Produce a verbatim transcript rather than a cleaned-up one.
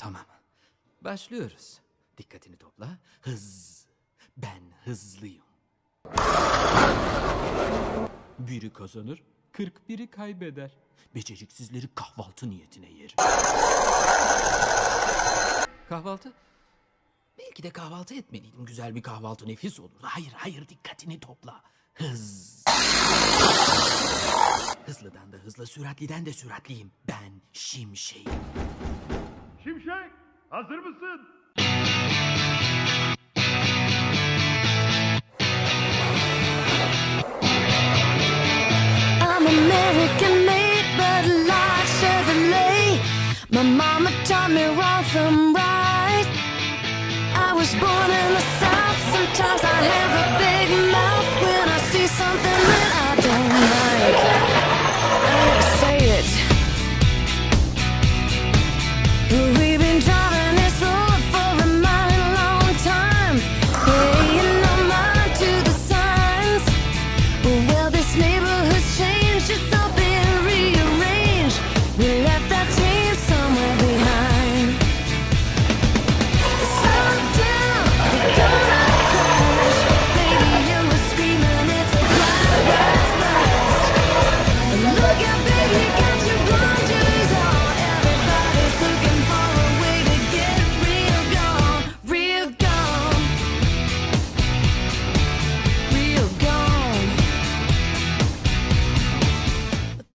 Tamam. Başlıyoruz. Dikkatini topla. Hız. Ben hızlıyım. Biri kazanır, kırk biri kaybeder. Beceriksizleri kahvaltı niyetine yer. Kahvaltı? Belki de kahvaltı etmeliydim. Güzel bir kahvaltı nefis olurdu. Hayır, hayır, dikkatini topla. Hız. Hızlıdan da hızlı, süratliden de süratliyim. Ben Şimşek'im. Şimşek, hazır mısın? I'm American made, but like Chevrolet. My mama taught me wrong from right. I was born in the South. Sometimes I have a big mouth when I see something that I don't like. I gotta say it.